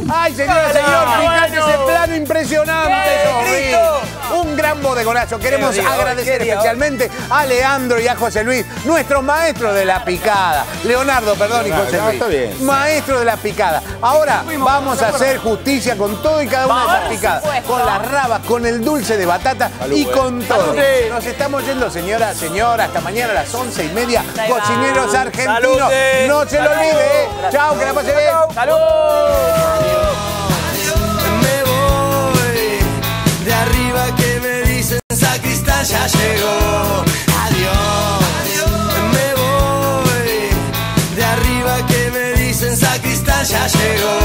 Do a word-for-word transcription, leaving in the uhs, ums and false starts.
Ay, señor, señor, fíjate ese plano impresionante, Sobrín. Un gran bodegonazo. Queremos agradecer especialmente a Leandro y a José Luis, nuestros maestros de la picada. Leonardo, perdón, y José Luis. Está bien. Maestros de la picada. Ahora vamos a hacer justicia con todo y cada una de esas picadas. Con las rabas, con el dulce de batata y con todo. Nos estamos yendo, señora, señora, hasta mañana a las once y media. Cocineros argentinos. No se lo olvide, ¿eh? Chao, que la pase bien. ¡Salud! Me voy de arriba que me dicen sacristán ya llegó. Adiós. Me voy de arriba que me dicen sacristán ya llegó.